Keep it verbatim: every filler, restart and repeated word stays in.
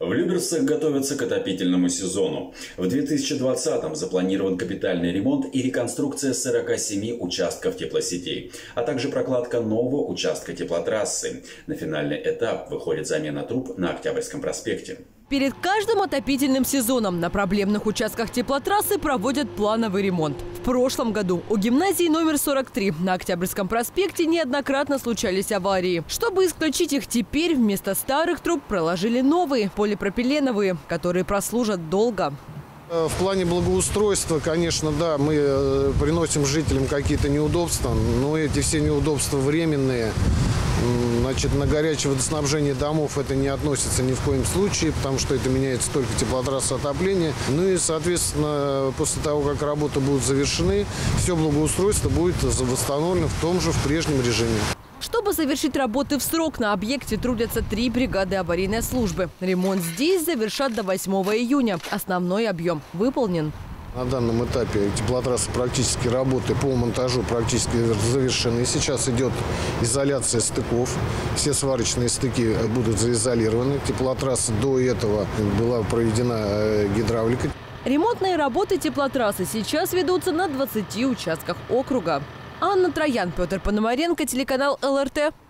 В Люберцах готовятся к отопительному сезону. В две тысячи двадцатом запланирован капитальный ремонт и реконструкция сорока семи участков теплосетей, а также прокладка нового участка теплотрассы. На финальный этап выходит замена труб на Октябрьском проспекте. Перед каждым отопительным сезоном на проблемных участках теплотрассы проводят плановый ремонт. В прошлом году у гимназии номер сорок три на Октябрьском проспекте неоднократно случались аварии. Чтобы исключить их, теперь вместо старых труб проложили новые, полипропиленовые, которые прослужат долго. В плане благоустройства, конечно, да, мы приносим жителям какие-то неудобства, но эти все неудобства временные. Значит, на горячее водоснабжение домов это не относится ни в коем случае, потому что это меняется только теплотрасса отопления. Ну и, соответственно, после того, как работы будут завершены, все благоустройство будет восстановлено в том же, в прежнем режиме. Чтобы завершить работы в срок, на объекте трудятся три бригады аварийной службы. Ремонт здесь завершат до восьмого июня. Основной объем выполнен. На данном этапе теплотрасса практически работы по монтажу практически завершены. Сейчас идет изоляция стыков. Все сварочные стыки будут заизолированы. Теплотрасса до этого была проведена гидравлика. Ремонтные работы теплотрассы сейчас ведутся на двадцати участках округа. Анна Троян, Петр Пономаренко, телеканал эл эр тэ.